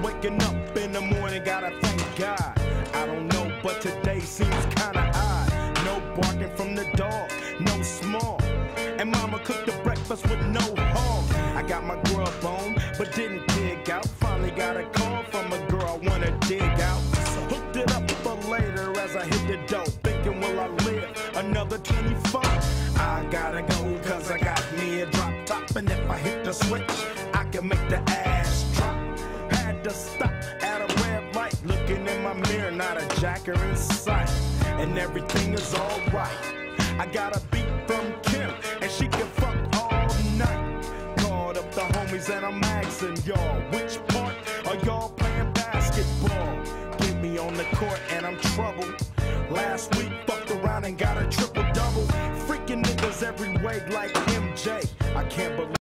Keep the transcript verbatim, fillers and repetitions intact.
Waking up in the morning, gotta thank God. I don't know, but today seems kinda odd. No barking from the dog, no small. And mama cooked the breakfast with no hog. I got my grub on, but didn't dig out. Finally got a call from a girl I wanna dig out. So hooked it up for later as I hit the dough. Thinking, will I live another twenty-four? I gotta go, cause I got me a drop top. And if I hit the switch, I can make the ass drop. Had to stop at a red light. Looking in my mirror, not a jacker in sight. And everything is alright. I got a beat from Kim, and she can fuck all night. Called up the homies and I'm asking y'all, which part are y'all playing basketball? Get me on the court and I'm troubled. Last week fucked around and got a triple double. Freaking niggas every way like M J. I can't believe